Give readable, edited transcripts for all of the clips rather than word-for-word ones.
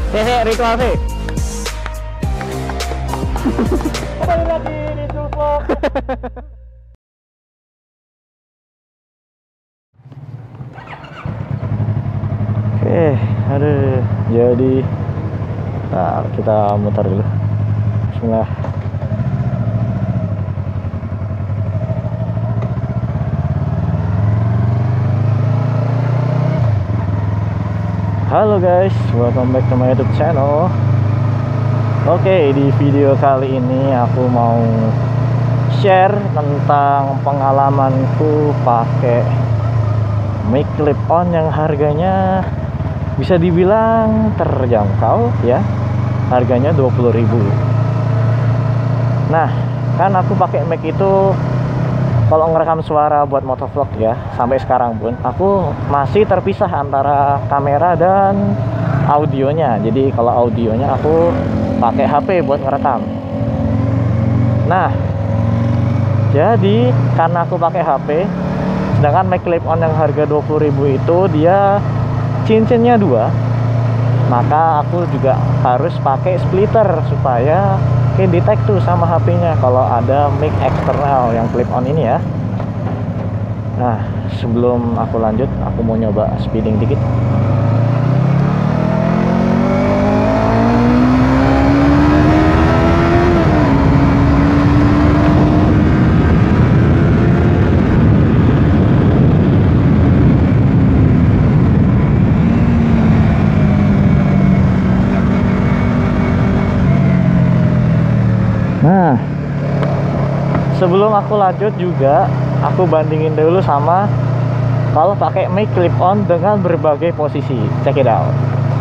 Ritual sih. Kembali lagi di Vlog. Oke, aduh, jadi nah, kita muter dulu. Bismillah. Halo guys, welcome back to my YouTube channel. Oke, di video kali ini aku mau share tentang pengalamanku pakai mic clip-on yang harganya bisa dibilang terjangkau ya. Harganya 20.000. Nah, kan aku pakai mic itu kalau ngerekam suara buat motovlog ya, sampai sekarang pun aku masih terpisah antara kamera dan audionya. Jadi kalau audionya aku pakai HP buat ngerekam. Nah, jadi karena aku pakai HP, sedangkan mic clip-on yang harga 20.000 itu dia cincinnya 2, maka aku juga harus pakai splitter supaya detect tuh sama HP-nya kalau ada mic eksternal yang clip-on ini ya. Nah, sebelum aku lanjut, aku mau nyoba speeding dikit. Nah, sebelum aku lanjut juga, aku bandingin dulu sama kalau pakai mic clip-on dengan berbagai posisi. Check it out.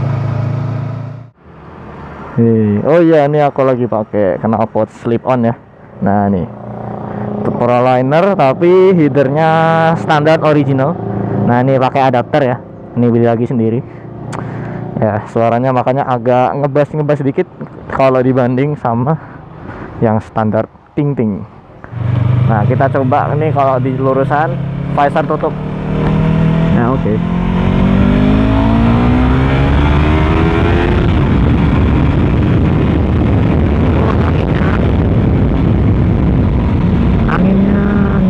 Oh iya, ini aku lagi pakai knalpot slip-on ya. Nah, nih untuk Proliner tapi headernya standar original. Nah, ini pakai adapter ya. Ini beli lagi sendiri. Ya, suaranya makanya agak ngebas sedikit kalau dibanding sama yang standar ting-ting. Nah, kita coba nih kalau di lurusan visor tutup. Nah, oke. Anginnya.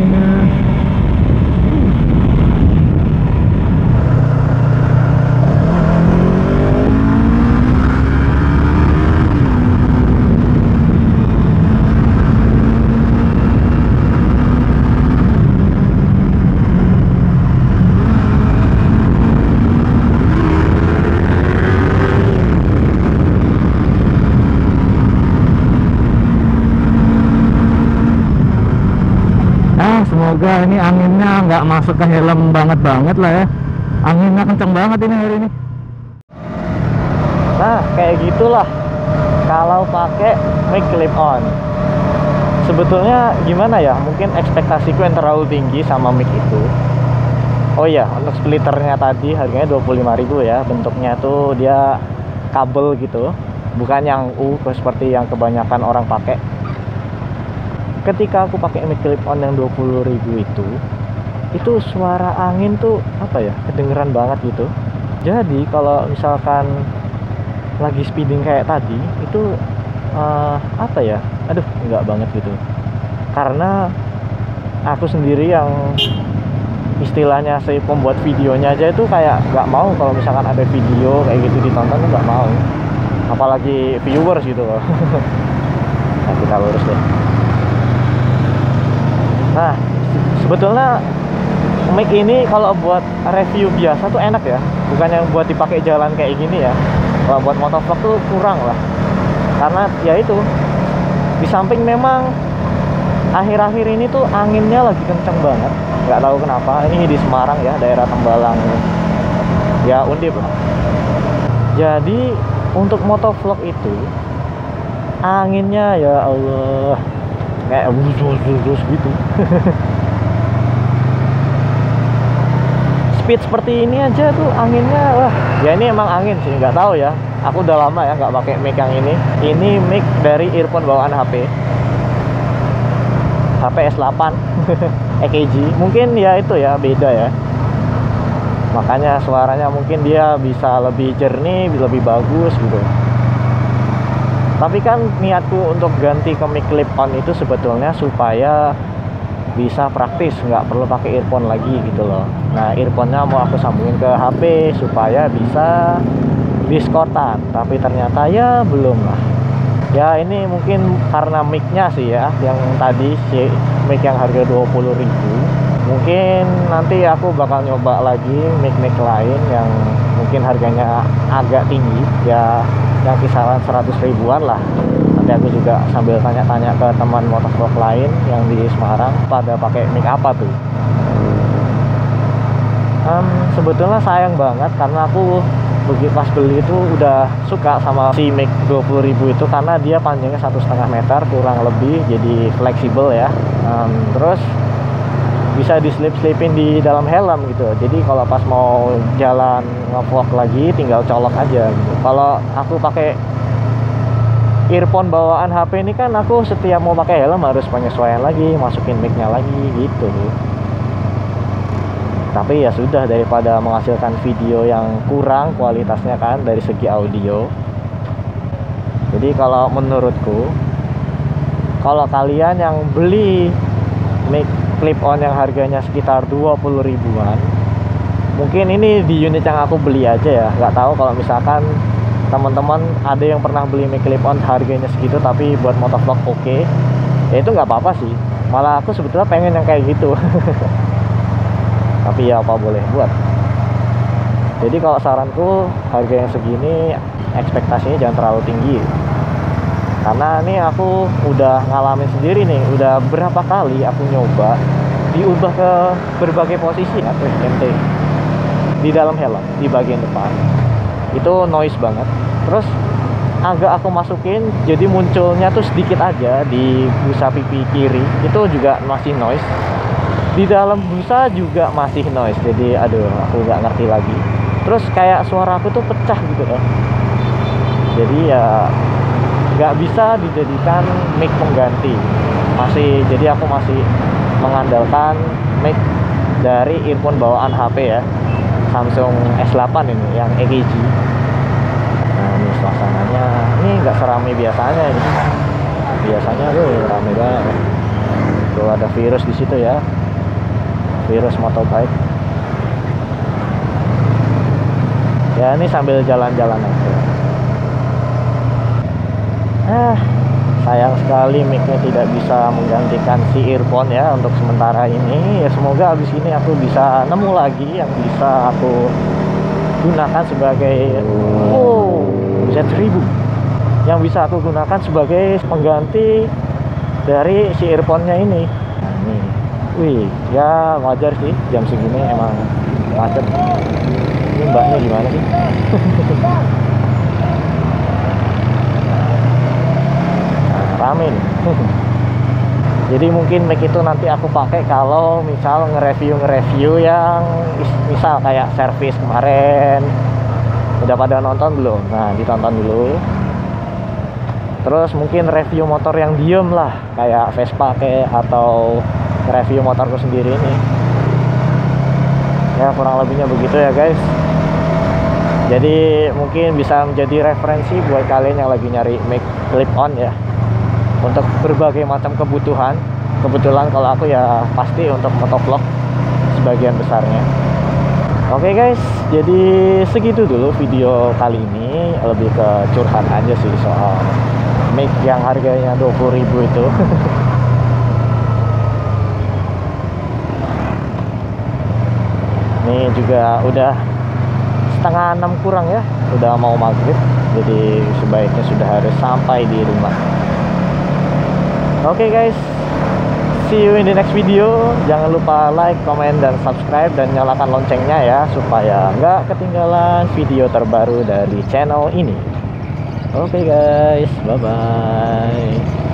Semoga ini anginnya nggak masuk ke helm banget lah ya. Anginnya kenceng banget ini hari ini. Nah, kayak gitulah kalau pakai mic clip-on. Sebetulnya gimana ya, mungkin ekspektasiku yang terlalu tinggi sama mic itu. Oh iya, untuk splitternya tadi harganya 25.000 ya. Bentuknya tuh dia kabel gitu, bukan yang seperti yang kebanyakan orang pakai. Ketika aku pakai mic clip-on yang 20.000 itu suara angin tuh apa ya, kedengeran banget gitu. Jadi kalau misalkan lagi speeding kayak tadi itu apa ya, aduh enggak banget gitu. Karena aku sendiri yang istilahnya si pembuat videonya aja itu kayak nggak mau kalau misalkan ada video kayak gitu ditonton, nggak mau, apalagi viewers gitu loh. Nah, kita lurus deh. Nah, sebetulnya mic ini kalau buat review biasa tuh enak ya, bukan yang buat dipakai jalan kayak gini ya. Kalau buat motovlog tuh kurang lah, karena ya itu, di samping memang akhir-akhir ini tuh anginnya lagi kenceng banget, nggak tahu kenapa. Ini di Semarang ya, daerah Tembalang ya, Undip lah. Jadi untuk motovlog itu anginnya ya Allah kayak bus gitu. Speed seperti ini aja tuh anginnya, wah ya ini emang angin sih, nggak tahu ya. Aku udah lama ya nggak pakai mic yang ini. Ini mic dari earphone bawaan HP S8 EKG. Mungkin ya itu ya, beda ya. makanya suaranya mungkin dia bisa lebih jernih, lebih bagus gitu. Tapi kan niatku untuk ganti ke mic clip on itu sebetulnya supaya bisa praktis, nggak perlu pakai earphone lagi gitu loh. Nah, earphone-nya mau aku sambungin ke HP supaya bisa Discordan, tapi ternyata ya belum lah. Ya ini mungkin karena mic-nya sih ya, yang tadi si mic yang harga 20.000. Mungkin nanti aku bakal nyoba lagi mic-mic lain yang mungkin harganya agak tinggi ya, yang kisaran 100 ribuan lah. Nanti aku juga sambil tanya-tanya ke teman motovlog lain yang di Semarang pada pakai mic apa tuh. Sebetulnya sayang banget karena aku begitu pas beli itu udah suka sama si mic 20.000 itu, karena dia panjangnya 1,5 meter kurang lebih, jadi fleksibel ya. Terus bisa diselip-selipin di dalam helm gitu, jadi kalau pas mau jalan ngevlog lagi tinggal colok aja gitu. Kalau aku pakai earphone bawaan HP ini kan aku setiap mau pakai helm harus penyesuaian lagi, masukin mic-nya lagi gitu. Tapi ya sudah, daripada menghasilkan video yang kurang kualitasnya kan dari segi audio. Jadi kalau menurutku, kalau kalian yang beli mic clip on yang harganya sekitar 20 ribuan, mungkin ini di unit yang aku beli aja ya. Nggak tahu kalau misalkan teman-teman ada yang pernah beli mic clip on harganya segitu tapi buat motovlog oke, ya itu nggak apa-apa sih. Malah aku sebetulnya pengen yang kayak gitu. Tapi ya apa boleh buat. Jadi kalau saranku, harga yang segini ekspektasinya jangan terlalu tinggi, karena ini aku udah ngalamin sendiri nih, udah berapa kali aku nyoba diubah ke berbagai posisi ente di dalam helm, di bagian depan itu noise banget. Terus agak aku masukin, jadi munculnya tuh sedikit aja di busa pipi kiri, itu juga masih noise. Di dalam busa juga masih noise. Jadi aduh, aku nggak ngerti lagi. Terus kayak suara aku tuh pecah gitu loh. Jadi ya nggak bisa dijadikan mic pengganti. Jadi aku masih mengandalkan mic dari earphone bawaan HP ya, Samsung S8 ini yang EKG. Nah ini suasananya, ini nggak serame biasanya ini. Biasanya tuh rame banget. Tuh ada virus di situ ya, virus motobike. Ya ini sambil jalan-jalan aja. Sayang sekali mic-nya tidak bisa menggantikan si earphone ya untuk sementara ini. Ya semoga abis ini aku bisa nemu lagi yang bisa aku gunakan sebagai bisa 1000, yang bisa aku gunakan sebagai pengganti dari si earphone-nya ini. Nah, ini. Wih, ya wajar sih jam segini emang macet. Ini mbaknya gimana sih? Rame nih. Jadi mungkin mic itu nanti aku pakai kalau misal nge-review yang misal kayak servis kemarin. Udah pada nonton belum? Nah ditonton dulu. Terus mungkin review motor yang diem lah, kayak Vespa atau review motorku sendiri ini. Ya kurang lebihnya begitu ya guys. Jadi mungkin bisa menjadi referensi buat kalian yang lagi nyari mic clip on ya, untuk berbagai macam kebutuhan. Kebetulan kalau aku ya pasti untuk motovlog sebagian besarnya. Oke guys, jadi segitu dulu video kali ini. Lebih ke curhat aja sih soal mic yang harganya 20.000 itu. Ini juga udah 5:30 kurang ya, udah mau maghrib. Jadi sebaiknya sudah harus sampai di rumah. Oke guys, see you in the next video. Jangan lupa like, comment, dan subscribe, dan nyalakan loncengnya ya, supaya nggak ketinggalan video terbaru dari channel ini. Oke guys, bye bye.